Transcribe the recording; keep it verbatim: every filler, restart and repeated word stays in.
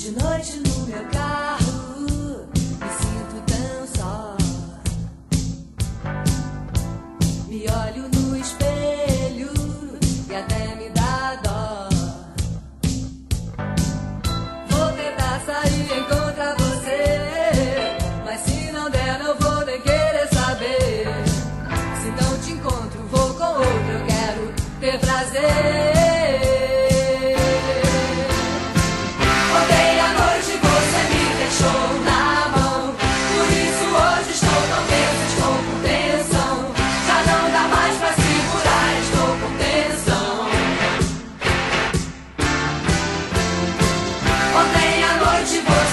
De noite no meu carro, me sinto tão só. Me olho no espelho e até me dá dó. Vou tentar sair e encontrar você, mas se não der não vou nem querer saber. Se não te encontro vou com outro, eu quero ter prazer. Ontem à noite você